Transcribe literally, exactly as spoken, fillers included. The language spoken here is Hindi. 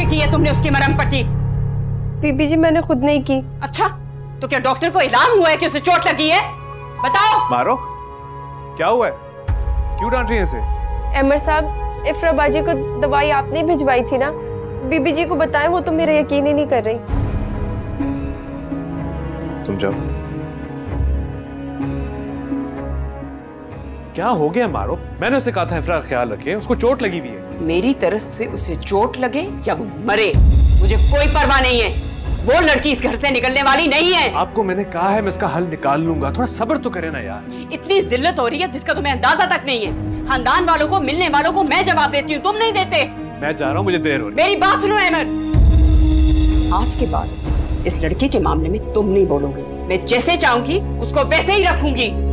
की है तुमने उसकी मरहम पट्टी? बीबी जी मैंने खुद नहीं की। अच्छा, तो क्या डॉक्टर को इल्जाम हुआ है कि उसे चोट लगी है? बताओ। मारो, क्या हुआ है? क्यों डांट रही है इसे? अमर साहब, इफ्रा बाजी को दवाई आपने भिजवाई थी ना? बीबी जी को बताएं, वो तो मेरा यकीन ही नहीं कर रही। तुम जाओ। क्या हो गया मारो? मैंने उसे कहा था इफ्रा का ख्याल रखे, उसको चोट लगी हुई है। मेरी तरफ से उसे चोट लगे या वो मरे, मुझे कोई परवाह नहीं है। वो लड़की इस घर से निकलने वाली नहीं है। आपको मैंने कहा है मैं इसका हल निकाल लूंगा, थोड़ा सब्र तो करे ना यार। इतनी जिल्लत हो रही है जिसका तुम्हें अंदाजा तक नहीं है। खानदान वालों को, मिलने वालों को मैं जवाब देती हूँ, तुम नहीं देते। मैं जा रहा हूँ, मुझे देर हो रही है। मेरी बात सुनो अहमद, आज के बाद इस लड़की के मामले में तुम नहीं बोलोगे। मैं जैसे चाहूंगी उसको वैसे ही रखूंगी।